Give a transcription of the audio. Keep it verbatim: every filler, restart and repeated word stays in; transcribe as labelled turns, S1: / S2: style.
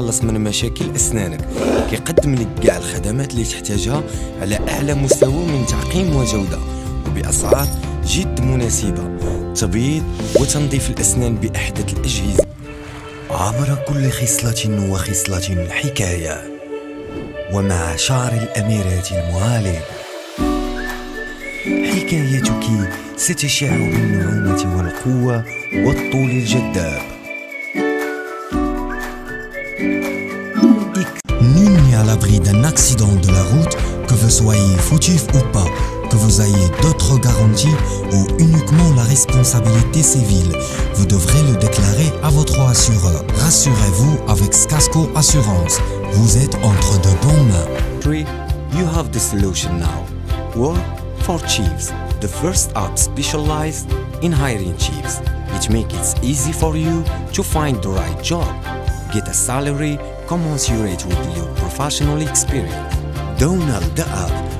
S1: كيتخلص من مشاكل أسنانك، كيقدم لك كاع الخدمات اللي تحتاجها على أعلى مستوى من تعقيم وجودة وبأسعار جد مناسبة. تبييض وتنظيف الأسنان بأحدث الأجهزة. عبر كل خصلة وخصلة حكاية، ومع شعر الأميرات المعالج حكايتك ستشع بالنعومة والقوة والطول الجذاب. Nul n'est à l'abri d'un accident de la route, que vous soyez fautif ou pas, que vous ayez d'autres garanties ou uniquement la responsabilité civile. Vous devrez le déclarer à votre assureur. Rassurez-vous avec Scasco Assurance. Vous êtes entre de bonnes mains. Three, you have the solution now. Work for Chiefs, the first app specialized in hiring chiefs. It makes it easy for you to find the right job. Get a salary commensurate with your professional experience. Download the app